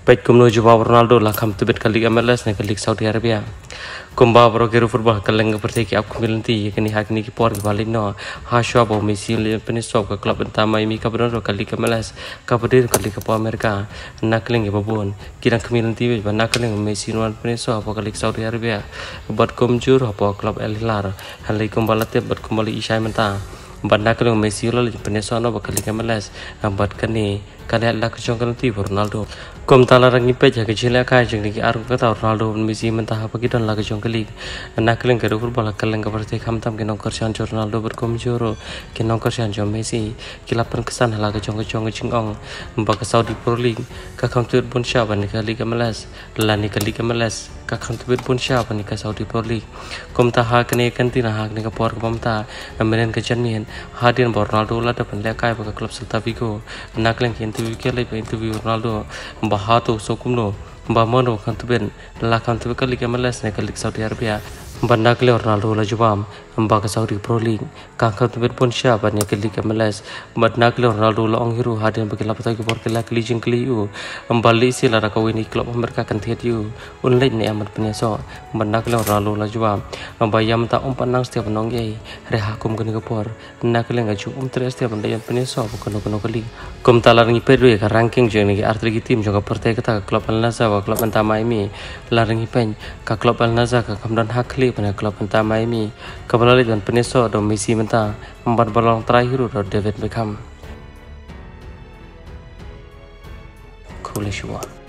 Baik kumno jawab Ronaldo lah kam tebet ke Liga MLS dan ke Liga Saudi Arabia. Kumba bro keru football kaleng perteki aku milanti kini hak ni kipor balik no haswa bo Messi le penisop ke klub utama ini ka benar ke Liga MLS ka berdiri ke Liga Amerika nak keleng babon kira kemilanti be nak keleng Messi non penisop ke Liga Saudi Arabia buat kumjur apa klub Al Hilal halai kumbalate buat kumbali isai menta Banda kalau Messi lalu peneso no bakal Liga MLS buat kini kalian lah kecongkan nanti Ronaldo. Kom tala rangi peja kecil akai jeng lagi arung kata Ronaldo Messi mentah apa kita lah kecong kali. Nak kalian kerja football kalian kepercayaan kamtam kenong kerjaan Ronaldo berkomjuro kenong kerjaan Messi kilapan kesan lah kecong cingong mbak Saudi Pro League kakam tuh pun siapa nih ke Liga MLS lani ke Liga MLS kakam tuh pun siapa nih ke Saudi Pro League. Kom taha kene kantina hak nih ke por komta amenen kejanmian hadirin Ronaldo lah dapat lekai bagi klub Celta Vigo nak lagi interview kali interview Ronaldo bahatu sokumno bahmono kan tu ben lah kan tu kali Liga MLS nak Liga Saudi Arabia banda kali Ronaldo lah jawab bagi Saudi Pro League kakak tu ben pun siapa ni ke Liga MLS banda kali Ronaldo lah orang hero hadirin bagi lapar lagi bor kali jeng kali you balik sila rakau ini klub mereka kan tiada you online ni amat penyeso banda kali Ronaldo lah jawab bayam tak panang setiap nonggai rehakum kini kepor nak kali ngaju terus setiap benda yang penyeso bukan kali kom talar ngi pedu ya ranking jeng ni arti tim juga pertai kata klub Al Nassr wa klub utama ini larang pen ka klub Al Nassr ka kamdan hakli pada klub utama ini kembali dan penyeso do Messi mentah empat balong terakhir do David Beckham. Cool